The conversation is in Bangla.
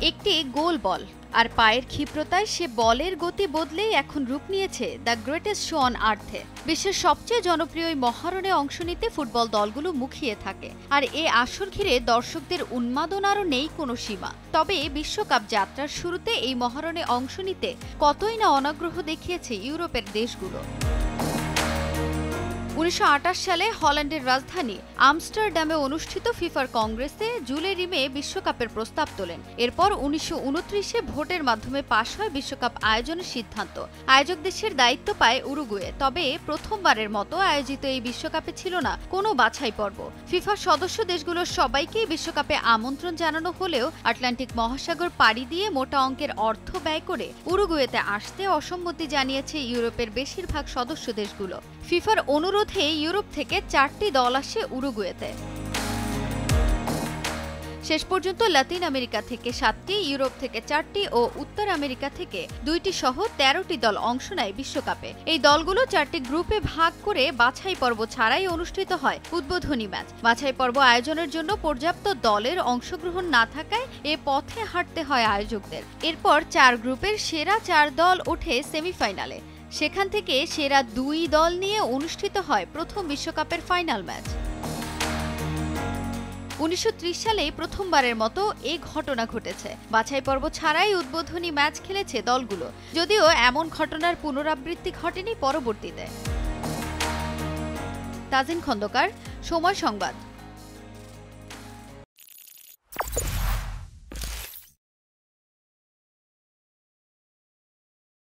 একটি গোল বল আর পায়ের ক্ষিপ্রতায় সে বলের গতি বদলেই এখন রূপ নিয়েছে দ্য গ্রেটেস্ট শো অন আর্থে। বিশ্বের সবচেয়ে জনপ্রিয় এই মহারণে অংশ নিতে ফুটবল দলগুলো মুখিয়ে থাকে, আর এ আসর ঘিরে দর্শকদের উন্মাদনারও নেই কোনো সীমা। তবে বিশ্বকাপ যাত্রার শুরুতে এই মহারণে অংশ নিতে কতই না অনাগ্রহ দেখিয়েছে ইউরোপের দেশগুলো। ১৯২৮ সালে হল্যান্ডের রাজধানী আমস্টারডামে অনুষ্ঠিত ফিফার কংগ্রেসে জুলে রিমে বিশ্বকাপের প্রস্তাব তোলেন। এরপর ১৯২৯-এ ভোটের মাধ্যমে পাশ হয় বিশ্বকাপ আয়োজনের সিদ্ধান্ত। আয়োজক দেশের দায়িত্ব পায় উরুগুয়ে। তবে প্রথমবারের মতো আয়োজিত এই বিশ্বকাপে ছিল না কোনো বাছাই পর্ব। ফিফার সদস্য দেশগুলোর সবাইকেই বিশ্বকাপে আমন্ত্রণ জানানো হলেও আটলান্টিক মহাসাগর পাড়ি দিয়ে মোটা অঙ্কের অর্থ ব্যয় করে উরুগুয়েতে আসতে অসম্মতি জানিয়েছে ইউরোপের বেশিরভাগ সদস্য দেশগুলো। ফিফার অনুরোধে ইউরোপ থেকে ৪টি দল আসে উরুগুয়েতে। শেষ পর্যন্ত লাতিন আমেরিকা থেকে ৭টি, ইউরোপ থেকে ৪টি ও উত্তর আমেরিকা থেকে ২টি সহ ১৩টি দল অংশ নেয় বিশ্বকাপে। এই দলগুলো ৪টি গ্রুপে ভাগ করে বাছাই পর্ব ছাড়াই অনুষ্ঠিত হয় উদ্বোধনী ম্যাচ। বাছাই পর্ব আয়োজনের জন্য পর্যাপ্ত দলের অংশগ্রহণ না থাকায় এ পথে হাঁটতে হয় আয়োজকদের। এরপর ৪ গ্রুপের সেরা ৪ দল ওঠে সেমিফাইনালে। সেখান থেকে সেরা ২ দল নিয়ে অনুষ্ঠিত হয় প্রথম বিশ্বকাপের ফাইনাল ম্যাচ। ১৯৩০ সালে প্রথমবারের মতো এ ঘটনা ঘটেছে। বাছাই পর্ব ছাড়াই উদ্বোধনী ম্যাচ খেলেছে দলগুলো, যদিও এমন ঘটনার পুনরাবৃত্তি ঘটেনি পরবর্তীতে। তাজিন খন্দকার, সময় সংবাদ।